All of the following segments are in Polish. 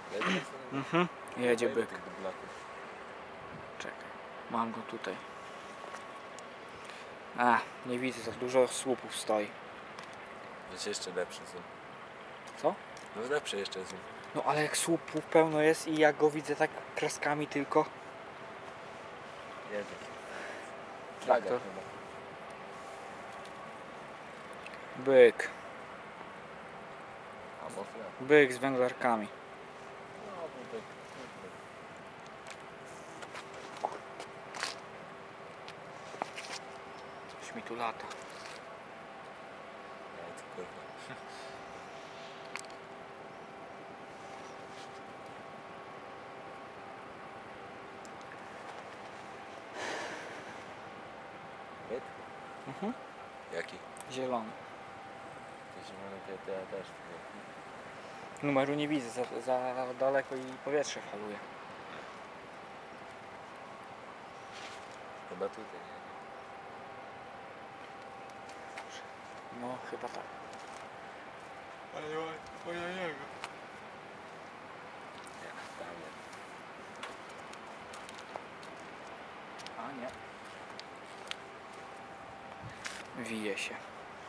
Jedzie byk. Czekaj, mam go tutaj. A, nie widzę, za dużo słupów stoi. Jest jeszcze lepszy zoom. Co? No lepszy jeszcze zoom. No ale jak słupów pełno jest i ja go widzę tak kreskami tylko. Jedzie. Traktor. Byk. A mocno. Byk z węglarkami. No, byk. Coś mi tu lata. No to kurwa. Byk? Mhm. Jaki? Zielony. To zielony to ja też. Numeru nie widzę, za daleko i powietrze faluje. Chyba tutaj, nie? No chyba tak. Ale ja nie wiem. Nie, tam nie. A nie. Wije się.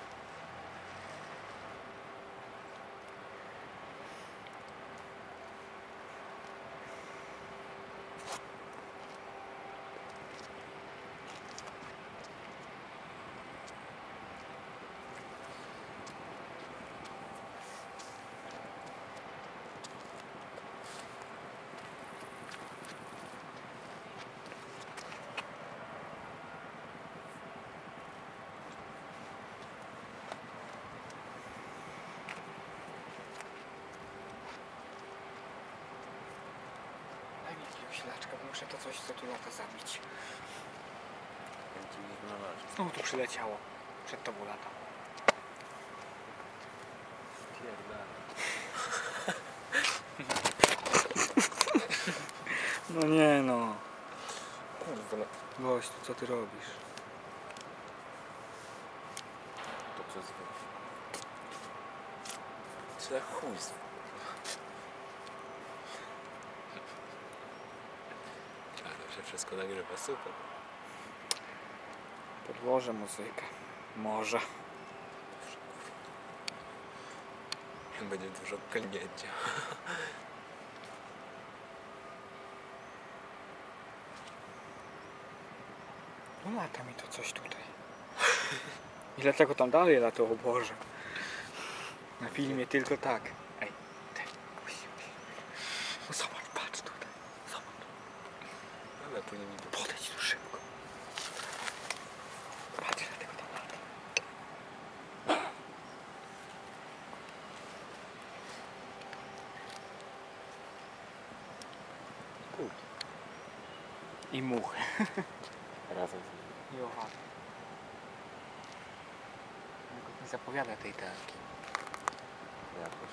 Daj mi jakiegoś ślaczka, bo muszę to coś co tu lata zabić. Znowu tu przyleciało. Przed tobą lata. No nie no. Kurwa, Gościu, co ty robisz? to przez co za chuj. Ale to się wszystko nagrywa, super. Podłożę muzykę. Może. Będzie dużo klnięcia. No lata mi to coś tutaj. I dlatego tam dalej lata, o Boże. Na filmie tylko tak. Ej, ty. No zobacz, patrz tutaj. Zobacz. Ale później mi to Podejdź tu szybko. Patrz, dlatego tam lata. I muchy. razem z nim. I owady. Nie zapowiada tej tarki. Jakoś.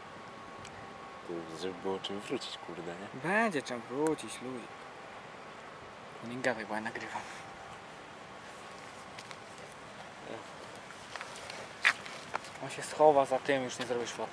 To żeby było czym wrócić, kurde, nie? Będzie czym wrócić, ludzie. Nie gadaj, bo ja nagrywam. On się schowa za tym, już nie zrobisz foty.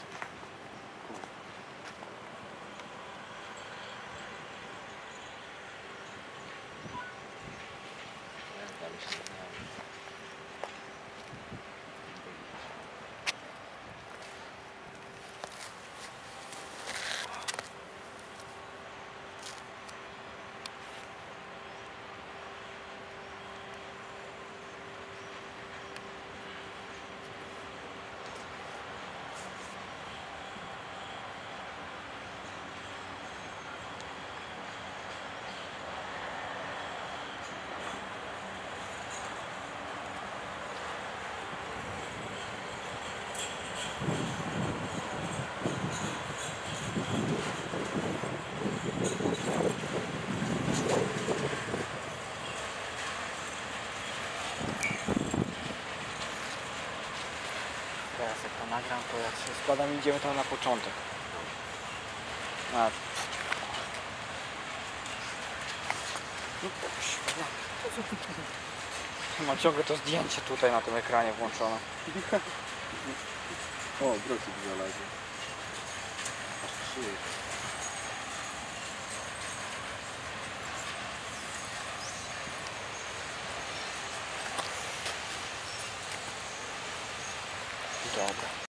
Teraz jak to nagram, to jak się składam, idziemy tam na początek. A. No mam ciągle to zdjęcie tutaj na tym ekranie włączone. O, brosik znalazłem. Aż 3. Dobra.